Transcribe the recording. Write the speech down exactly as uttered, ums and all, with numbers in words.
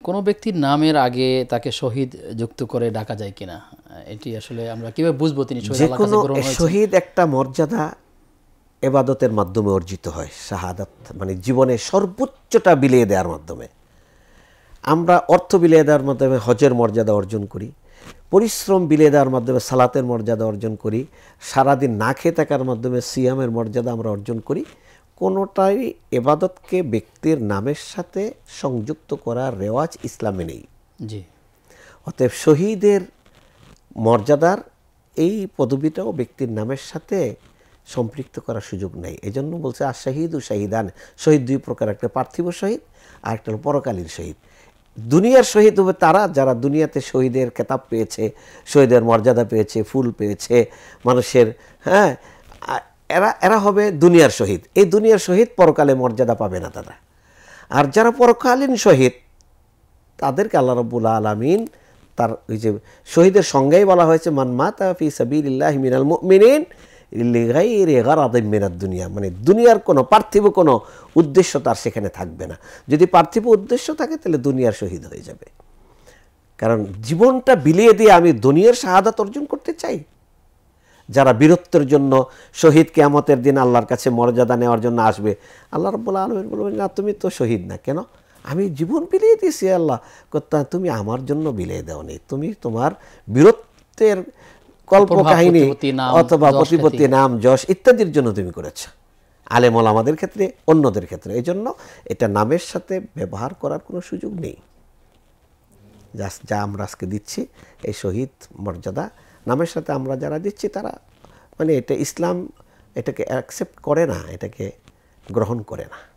কোনো ব্যক্তির নামের আগে তাকে শহীদ যুক্ত করে ডাকা যায় কিনা, এটি আসলে আমরা কিভাবে বুঝবো তিনি শহীদ আল্লাহর কাছে গ্রহণ হয়েছে? শহীদ একটা মর্যাদা ইবাদতের মাধ্যমে অর্জিত হয়, শাহাদাত মানে জীবনের সর্বোচ্চটা বিলিয়ে দেওয়ার মাধ্যমে। আমরা অর্থ বিলিয়ে দেওয়ার মাধ্যমে হজের মর্যাদা অর্জন করি, পরিশ্রম বিলিয়ে দেওয়ার মাধ্যমে সালাতের মর্যাদা অর্জন করি, সারাদিন না খেয়ে থাকার মাধ্যমে সিয়ামের মর্যাদা আমরা অর্জন করি। কোনোটাই ইবাদতকে ব্যক্তির নামের সাথে সংযুক্ত করার রেওয়াজ ইসলামে নেই। জি। অতএব শহীদের মর্যাদার এই পদবিটাও ব্যক্তির নামের সাথে সম্পৃক্ত করার সুযোগ নেই। এই জন্য বলছে আর শহীদ ও শহীদান, শহীদ দুই প্রকার, একটা পার্থিব শহীদ আর একটা হল পরকালীন শহীদ। দুনিয়ার শহীদ হবে তারা যারা দুনিয়াতে শহীদের খেতাব পেয়েছে, শহীদের মর্যাদা পেয়েছে, ফুল পেয়েছে মানুষের, হ্যাঁ, এরা এরা হবে দুনিয়ার শহীদ। এই দুনিয়ার শহীদ পরকালে মর্যাদা পাবে না তারা। আর যারা পরকালীন শহীদ তাদেরকে আল্লাহ রাব্বুল আলামিন তার ওই যে শহীদের সংজ্ঞাই বলা হয়েছে মান মাতা ফি সাবিলিল্লাহি মিনাল মুমিনিন লিগাইরি গারাদিন মিনাদ দুনিয়া, মানে দুনিয়ার কোনো পার্থিব কোনো উদ্দেশ্য তার সেখানে থাকবে না। যদি পার্থিব উদ্দেশ্য থাকে তাহলে দুনিয়ার শহীদ হয়ে যাবে। কারণ জীবনটা বিলিয়ে দিয়ে আমি দুনিয়ার শাহাদাত অর্জন করতে চাই। যারা বীরত্বের জন্য শহীদ কিয়ামতের দিন আল্লাহর কাছে মর্যাদা নেওয়ার জন্য আসবে, আল্লাহ রাব্বুল আলামিন বলবেন না তুমি তো শহীদ না, কেন? আমি জীবন বিলিয়ে দিয়েছি। আল্লাহ কথা তুমি আমার জন্য বিলিয়ে দাওনি, তুমি তোমার বীরত্বের কল্প কাহিনী অথবা প্রতিপত্তি, নাম, যশ ইত্যাদির জন্য তুমি করেছ। আলেম ওলামাদের ক্ষেত্রে, অন্যদের ক্ষেত্রে। এই জন্য এটা নামের সাথে ব্যবহার করার কোনো সুযোগ নেই। যা আমরা আজকে দিচ্ছি এই শহীদ মর্যাদা নামের সাথে আমরা যারা দিচ্ছি তারা মানে এটা ইসলাম এটাকে অ্যাকসেপ্ট করে না, এটাকে গ্রহণ করে না।